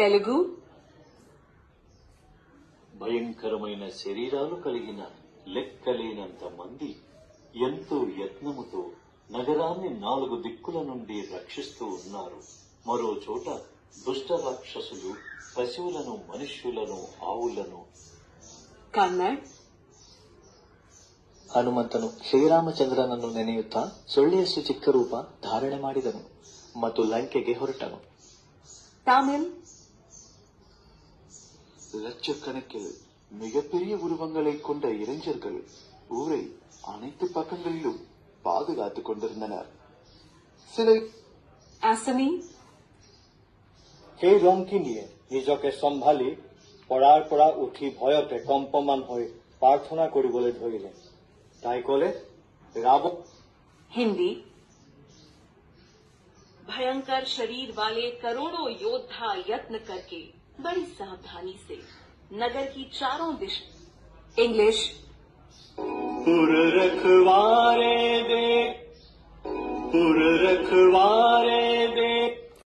తెలుగు భయంకరమైన శరీరాలు కలిగిన లెక్కలేనంత మంది ఎంతో యత్నముతో నగరాన్ని 4 దిక్కుల నుండి రక్షిస్తూ ఉన్నారు. మరో చోట దుష్ట రాక్షసులు పశువులను, మనుష్యులను, ఆవులను. ಕನ್ನಡ್ ಹನುಮಂತನು ಶ್ರೀರಾಮಚಂದ್ರನನ್ನು ನೆನೆಯುತ್ತಾ ಸೊಳ್ಳೆಯಷ್ಟು ಚಿಕ್ಕ ರೂಪ ಧಾರಣೆ ಮಾಡಿದನು ಮತ್ತು ಲಂಕೆಗೆ ಹೊರಟನು. ತಮಿಳ್ லட்சக்கணக்கில் மிகப்பெரிய உருவங்களை கொண்ட இளைஞர்கள் ஊரை அனைத்து பக்கங்களிலும் பாதுகாத்துக் கொண்டிருந்தனர். சிலர் আসামি সেই ৰংখিনিয়ে নিজকে সম্ভালি পৰাৰ পৰা উঠি ভয়তে কম্পমান হৈ প্ৰাৰ্থনা কৰিবলৈ ধৰিলে। তাই কলে, रावण। हिंदी भयंकर शरीर वाले करोड़ों योद्धा यत्न करके बड़ी सावधानी से नगर की चारों दिशा। इंग्लिश पुर रखवारे दे पुर